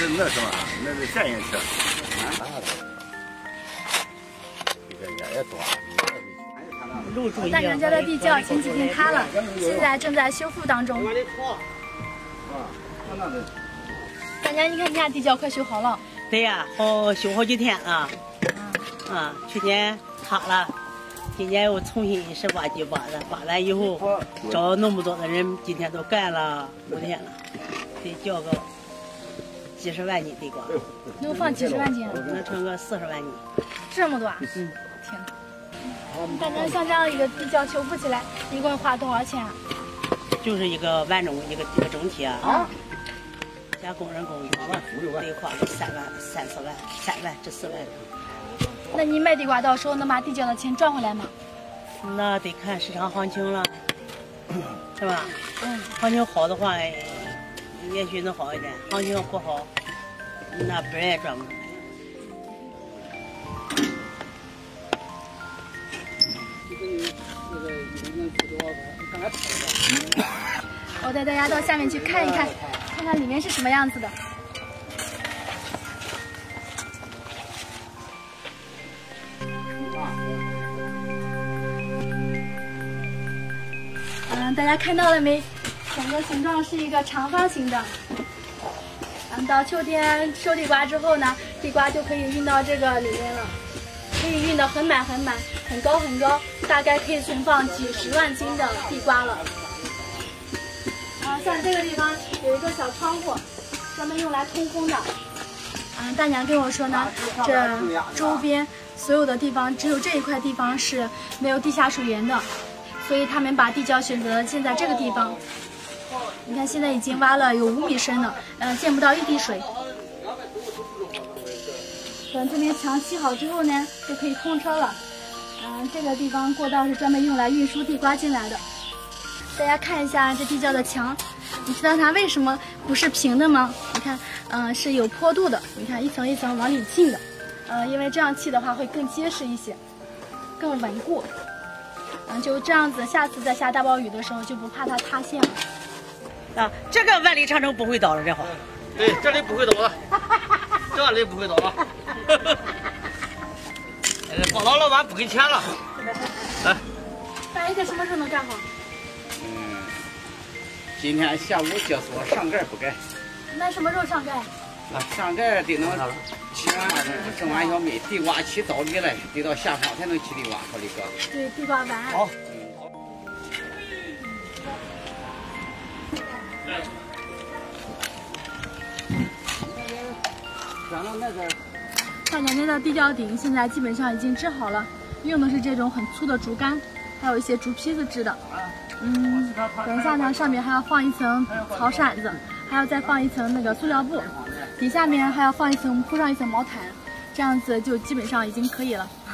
那什么，那是建议吃。这人也多。 大娘家的地窖前几天塌了，现在正在修复当中。大娘，你看你家地窖快修好了。 对呀，修好几天了。去年塌了，今年又重新10挖几挖的，挖完以后找那么多的人，今天都干了5天了，得交个几十万斤地瓜。 能放几十万斤？ 能成个40万斤。 这么多啊！天哪！大娘，像这样一个地窖修复起来，一共花多少钱啊？ 就是一个完整一个整体啊。加工人工得花个3万、3、4万、3万至4万。 那你卖地瓜到时候能把地窖的钱赚回来吗？ 那得看市场行情了，是吧？行情好的话，也许能好一点；行情不好，那本也赚不回来。 我带大家到下面去看一看，看看里面是什么样子的。大家看到了没？整个形状是一个长方形的。到秋天收地瓜之后呢，地瓜就可以运到这个里面了，可以运得很满很满，很高很高，大概可以存放几十万斤的地瓜了。像这个地方有一个小窗户，专门用来通风的。大娘跟我说呢，这周边所有的地方只有这一块地方是没有地下水源的，所以他们把地窖选择了建在这个地方。你看，现在已经挖了有5米深了，见不到一滴水。等这面墙砌好之后呢，就可以通车了。这个地方过道是专门用来运输地瓜进来的。大家看一下这地窖的墙，你知道它为什么不是平的吗？你看，是有坡度的。你看，一层一层往里进的。因为这样砌的话会更结实一些，更稳固。就这样子，下次再下大暴雨的时候就不怕它塌陷了。 这个万里长城不会倒了，这话。 对，这里不会倒了，这里不会倒了。报道老板不给钱了。 大爷，这什么时候能干好？ 今天下午结束，上盖不盖。 那什么时候上盖？ 上盖得能起完整完小米，地瓜起早地了，得到下方才能起地瓜，好李哥。 对，地瓜完。 好。 大娘家的地窖顶现在基本上已经支好了，用的是这种很粗的竹竿，还有一些竹坯子制的。等一下呢，上面还要放一层草铲子，还要再放一层那个塑料布，底下面还要放一层铺上一层毛毯，这样子就基本上已经可以了。